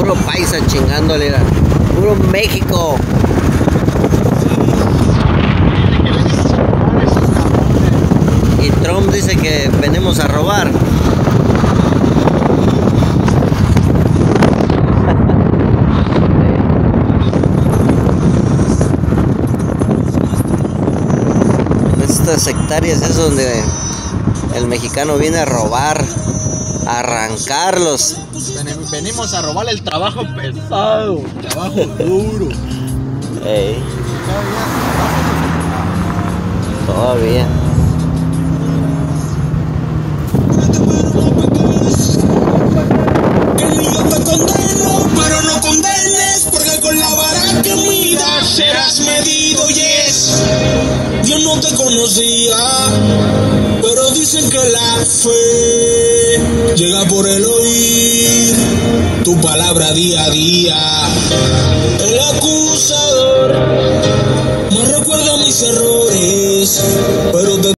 puro paisa chingándole, puro México. Y Trump dice que venimos a robar. Estas hectáreas es donde el mexicano viene a robar, a arrancarlos. Venimos a robarle el trabajo pesado, trabajo duro. Ey. Todavía. Que yo te condeno, pero no condenes, porque con la vara que midas serás medido, yes. Yo no te conocía, pero dicen que la fe llega por el oír tu palabra día a día. El acusador me recuerda mis errores, pero te